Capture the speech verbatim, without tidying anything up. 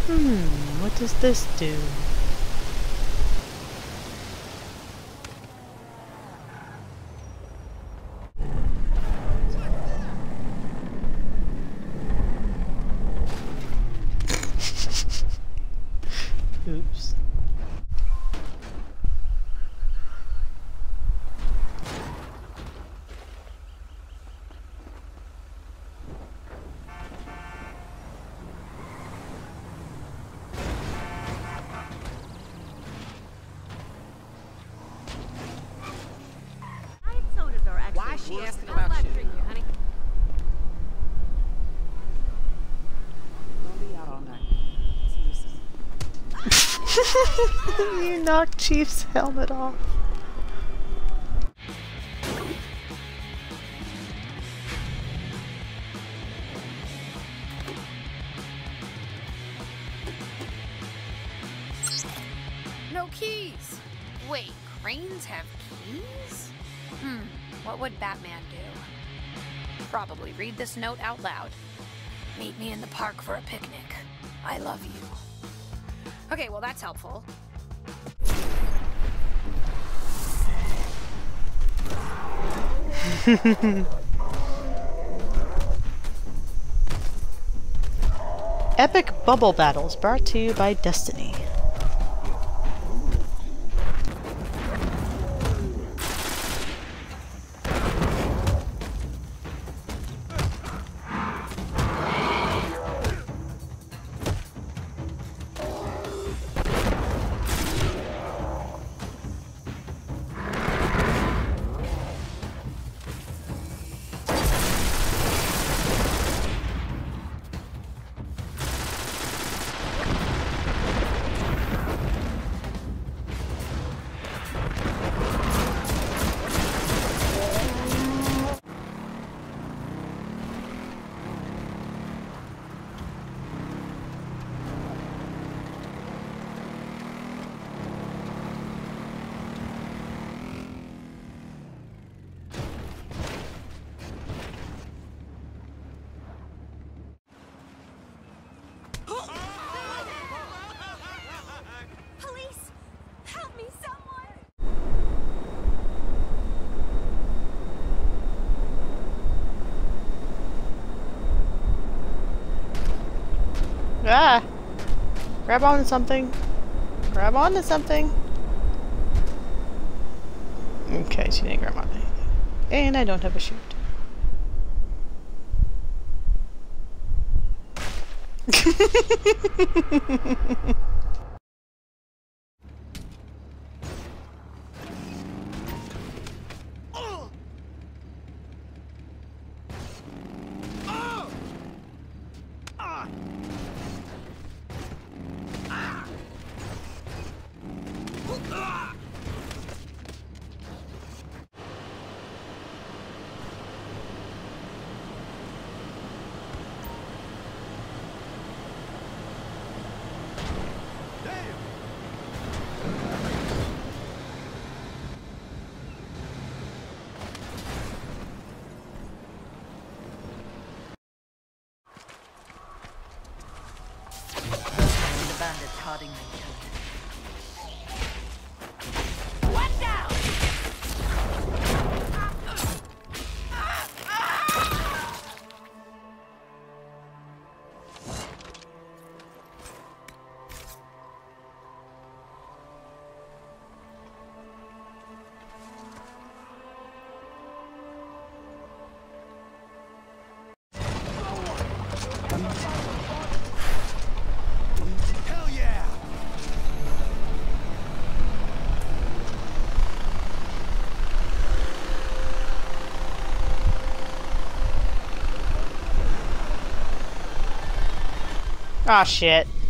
Hmm, what does this do? Oops. Why is she asking about you? Honey. Don't be out all night. You knocked Chief's helmet off. No keys. Wait, cranes have keys? Hmm, what would Batman do? Probably read this note out loud. Meet me in the park for a picnic. I love you. Okay, well that's helpful. Epic Bubble Battles brought to you by Destiny. Police! Help me, someone! Ah! Grab onto something. Grab onto something. Okay, she didn't grab onto anything. And I don't have a chute. Bandit carding me. One down! Hell yeah! Ah, shit.